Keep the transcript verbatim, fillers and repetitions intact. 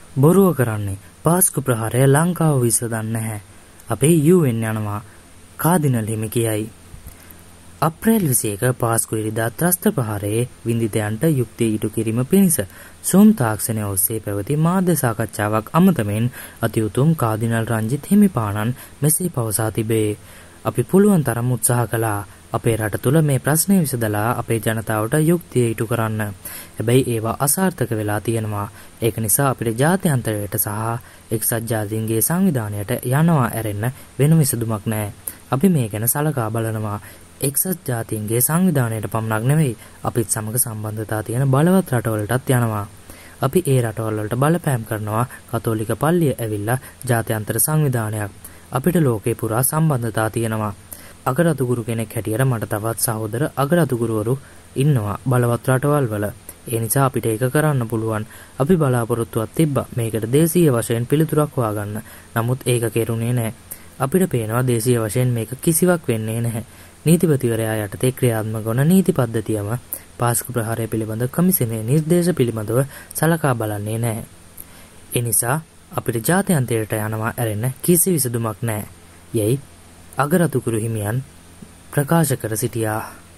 බොරුව කරන්නේ පාස්කු ප්‍රහාරය ලංකාව විසඳන්නේ නැහැ. අපේ යූ එන් යනවා කාදිනල් හිමි කියයි. අප්‍රේල් විසිඑක පාස්කු ඉරිදා ත්‍රස්ත ප්‍රහාරයේ විඳිතයන්ට යුක්තිය ඉටු කිරීම පිණිස සෝම් තාක්ෂණය ඔස්සේ පැවති මාධ්‍ය සාකච්ඡාවක් අමතමින් අතිඋතුම් කාදිනල් රංජිත් හිමිපාණන් මෙසේ පවසා තිබේ. අපි පුළුවන් තරම් උත්සාහ කළා අපේ රට තුළ මේ ප්‍රශ්නය විසඳලා අපේ ජනතාවට යුක්තිය ඉටු කරන්න. හැබැයි ඒවා අසාර්ථක වෙලා තියෙනවා. ඒක නිසා අපිට ජාත්‍යන්තරයට සහ එක්සත් ජාතීන්ගේ සංවිධානයට යනවා ඇරෙන්න වෙන විසඳුමක් නැහැ. අපි මේ ගැන සලකා බලනවා. එක්සත් ජාතීන්ගේ සංවිධානයට පමණක් නෙවෙයි අපිත් සමග සම්බන්ධතා තියෙන බලවත් රටවලටත් යනවා. අපි ඒ රටවල් වලට බලපෑම් කරනවා කතෝලික පල්ලිය ඇවිල්ලා ජාත්‍යන්තර සංවිධානයක්. අපිට ලෝකේ පුරා සම්බන්ධතා තියෙනවා. අගරතුගුරු කෙනෙක් හැටියට මට තවත් සහෝදර අගරතුගුරුවරු ඉන්නවා බලවත් රටවල් වල. ඒ නිසා අපිට ඒක කරන්න පුළුවන්. අපි බලාපොරොත්තුවක් තිබ්බා මේකට දේශීය වශයෙන් පිළිතුරක් හොයාගන්න. නමුත් ඒක කෙරුණේ නැහැ. අපිට පේනවා දේශීය වශයෙන් මේක කිසිවක් වෙන්නේ නැහැ. නීතිපතිවරයා යටතේ ක්‍රියාත්මක වන නීති පද්ධතියම පාස්කු ප්‍රහාරය පිළිබඳ කමිසමේ නිර්දේශ පිළිබඳව සලකා බලන්නේ නැහැ. ඒ නිසා අපිට ජාත්‍යන්තරයට යනවා ඇරෙන්න කිසි විසඳුමක් නැහැ. යයි අගරතුගුරු හිමියන් ප්‍රකාශ කර සිටියා.